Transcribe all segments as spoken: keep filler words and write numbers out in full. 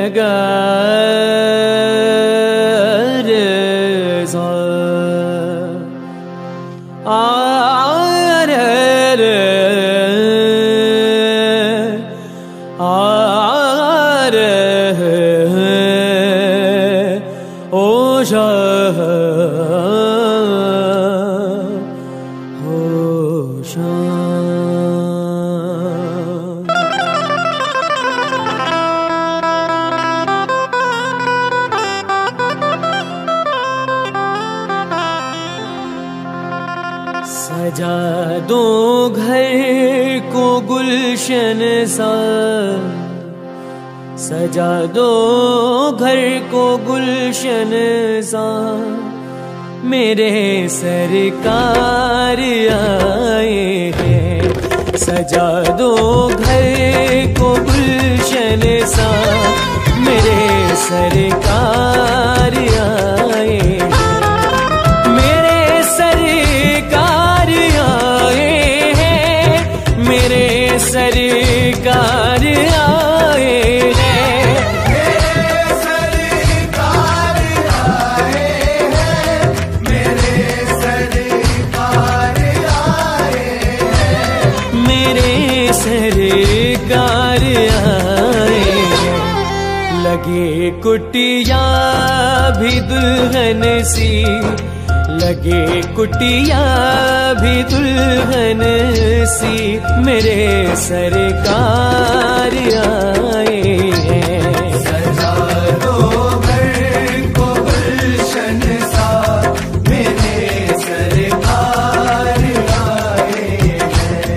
गा रे सा आ रे रे आ रे ओ शा हो शा। सजा दो घर को गुलशन सा, सजा दो घर को गुलशन सा, मेरे सरकार आए हैं। सजा दो घर को गुलशन सा, मेरे सरकार आए हैं। मेरे सरकार आए हैं, मेरे सरकार आए हैं, मेरे सरकार आए हैं, मेरे सरकार आए हैं, मेरे सरकार आए हैं। लगे कुटिया भी दुल्हन सी, लगे कुटिया भी दुल्हन सी, मेरे सरकार आए हैं। सजा दो घर को गुलशन सा, मेरे सरकार आए हैं।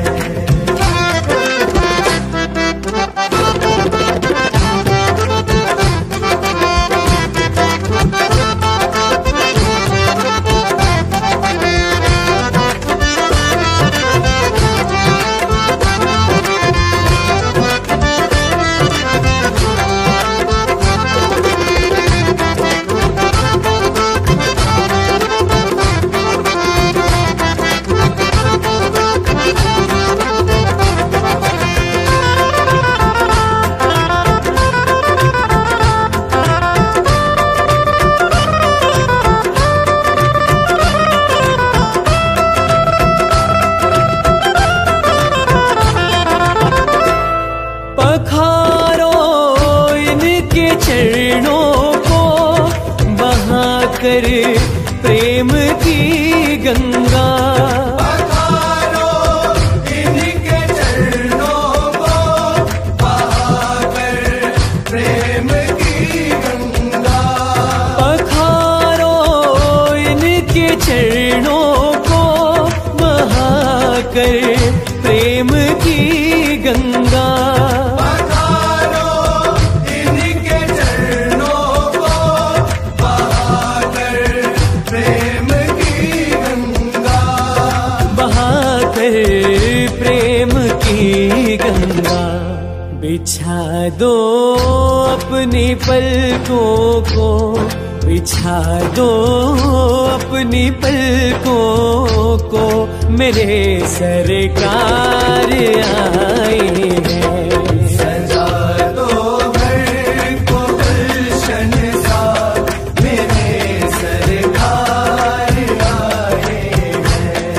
पखारो इनके चरणों को बहाकर प्रेम की गंगा, पखारो इनके चरणों को बहाकर प्रेम की गंगा, पखारो इनके चरणों को बहाकर प्रेम की गंगा। पखारो इनके चरणों को बहाकर प्रेम की गंगा, बहाकर प्रेम की गंगा। बिछा दो अपनी पलकों को, बिछा दो अपनी पलकों को, मेरे सरकार आए हैं। सजा दो घर को गुलशन सा, मेरे सरकार आए हैं।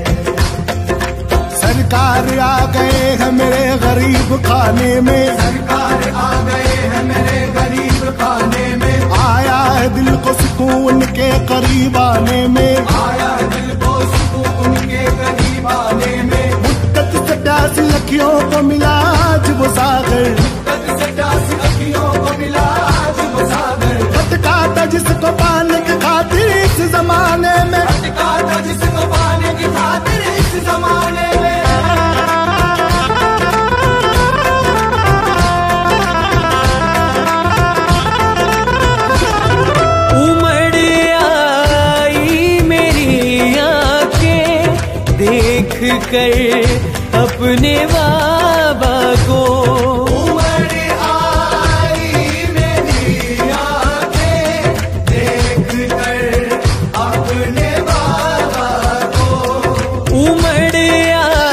सरकार आ गए हैं मेरे गरीब खाने में, सरकार आ गए हैं मेरे गरीब खाने में, आया है दिल को सुकून के करीब आने में, आया दिल को सुकून के करीब आने में। मुद्दत से प्यासी अखियों को मिला आज वो सागर, मुद्दत से प्यासी अखियों को मिला आज वो सागर, भटका था जिसको पाने की खातिर इस जमाने में, भटका था जिसको पाने की खातिर इस जमाने में। उमड़ आई मेरी आंखें देख कर अपने बाबा को, उमड़ आई मेरी आंखें देख कर अपने बाबा को, उमड़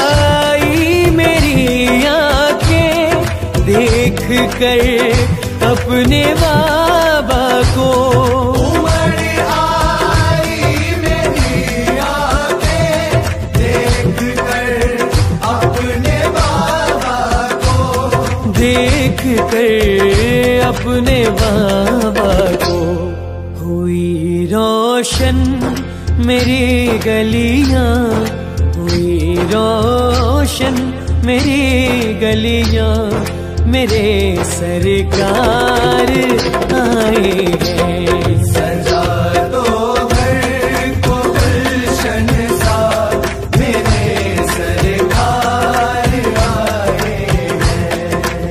आई मेरी आंखें देख कर अपने बाबा को। उमड़ आई मेरी आंखें देख कर अपने बाबा को, देख कर अपने बाबा को। हुई रोशन मेरी गलियां, हुई रोशन मेरी गलियां, मेरे सरकार आए हैं। सजा दो घर को गुलशन सा, मेरे सरकार आए हैं।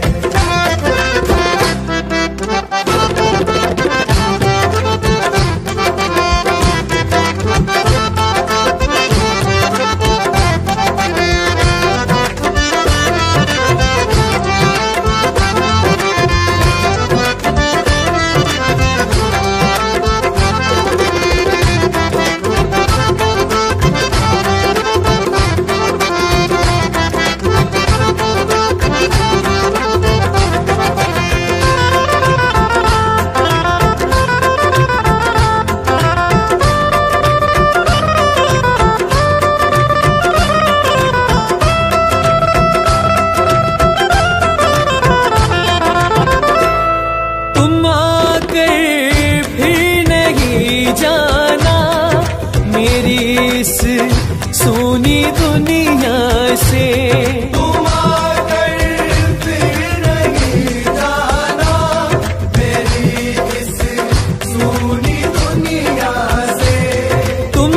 सोनी दुनिया से तुम आकर फिर नहीं जाना, मेरी इस सूनी दुनिया से। तुम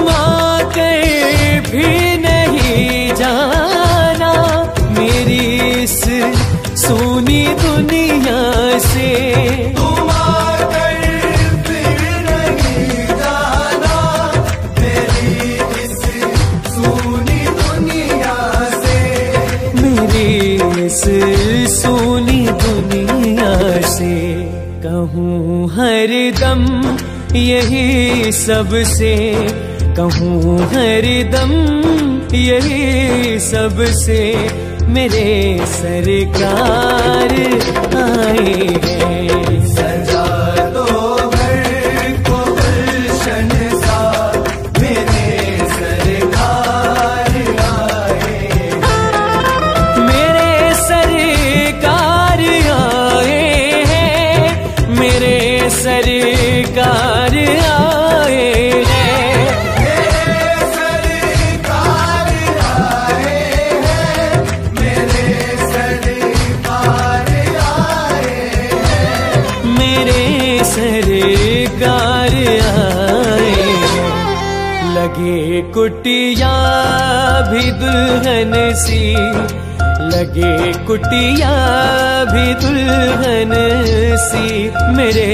आकर फिर नहीं जाना, मेरी इस सोनी दुनिया से। तुम आकर फिर नहीं जाना, मेरी इस सूनी दुनिया से। मेरी इस सोनी दुनिया से। कहूँ हरदम यही सबसे, कहूँ हरदम यही सबसे, मेरे सरकार आए हैं। सजा दो घर को गुलशन सा, मेरे सरकार आए हैं। मेरे सरकार आए हैं, मेरे सरकार आए हैं। मेरे सरकार आए हैं, मेरे सरकार आए हैं। मेरे सरकार आए हैं। लगे कुटिया भी दुल्हन सी, लगे कुटिया भी दुल्हन सी, मेरे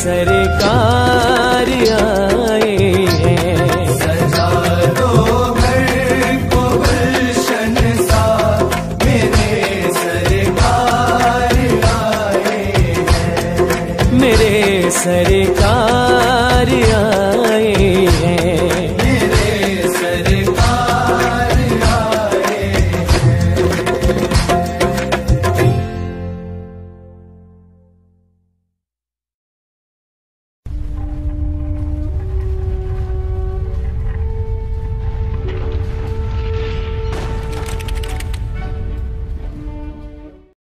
सरकार आए हैं। सजा दो घर को गुलशन सा, मेरे सरकार आए हैं। मेरे सरकार